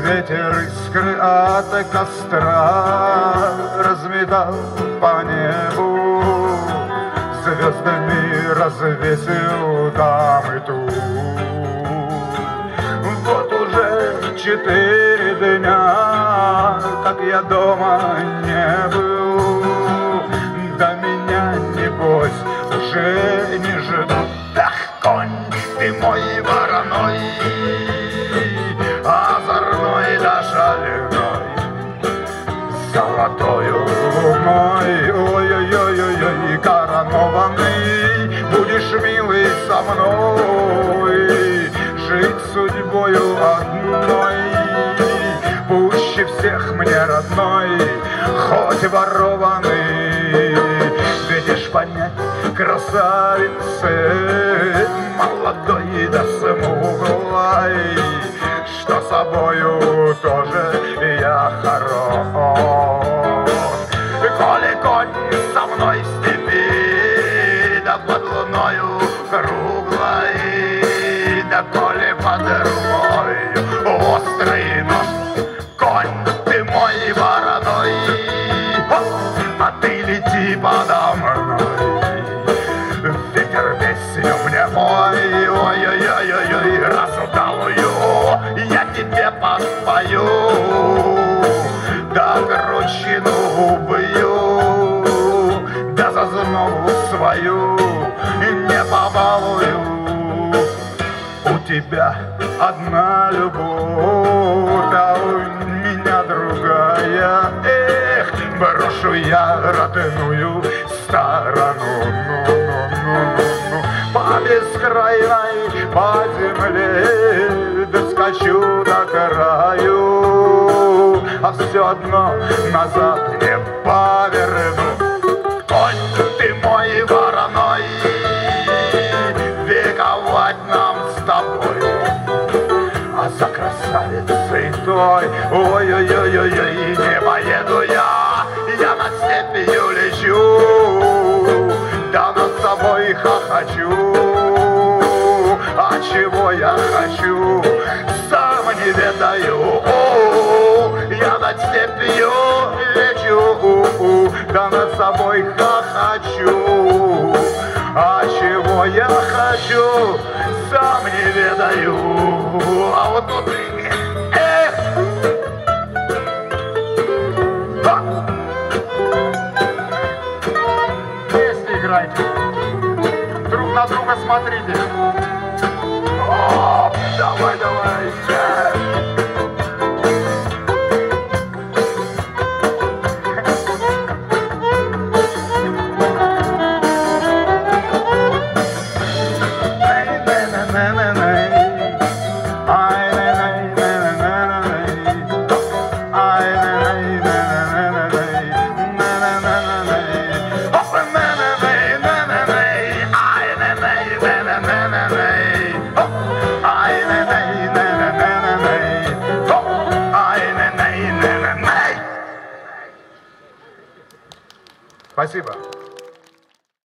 ветер искры от костра разметал по небу, звездами развесил там и тут. Вот уже 4 дня, как я дома не был, до меня, небось, уже не ждут. Ах, конь ты мой вороной, озорной да шальной, золотою луной, ой-ой-ой-ой, коронованный, будешь, милый, со мной жить судьбою одной, пуще всех мне родной, хоть ворованный. Видишь, понять, красавицы, молодой да смуглой, что собою тоже я хорош. Коли конь со мной в степи, да под луною круглой, да коли под рукой острый нож, конь ты мой вороной, а ты лети подо мной. Ветер песню мне пой, ой-ой-ой-ой, раздалую я тебе подпою, да кручину убью, да зазнобу свою не побалую. У тебя одна любовь, а у меня другая. Эх, брошу я родную сторону, ну, по бескрайной, по земле доскочу до краю, а все одно назад не поверну. Конь ты мой вороной, вековать нам с тобой, а за красавицей той, ой-ой-ой-ой, не поеду я над степью лечу, да над собой хохочу. А чего я хочу, сам не ведаю. Я над степью лечу, да над собой хохочу. А чего я хочу, сам не ведаю. А вот тут песни играйте, друг на друга смотрите. О, давай, давай. Спасибо.